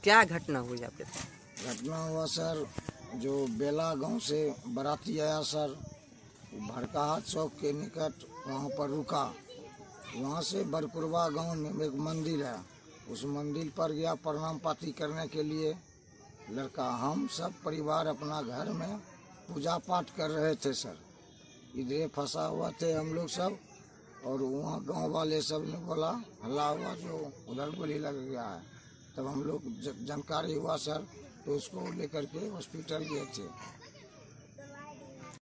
क्या घटना हुई आपके साथ? घटना हुआ सर, जो बेला गांव से बाराती आया सर, भड़काहा चौक के निकट वहां पर रुका। वहां से बरकुरवा गांव में एक मंदिर है, उस मंदिर पर गया प्रणाम पाती करने के लिए। लड़का हम सब परिवार अपना घर में पूजा पाठ कर रहे थे सर। इधर फंसा हुआ थे हम लोग सब, और वहाँ गांव वाले सब ने बोला हल्ला हुआ, जो उधर गोली लग गया है। तब हम लोग जानकारी हुआ सर, तो उसको लेकर के हॉस्पिटल गए थे।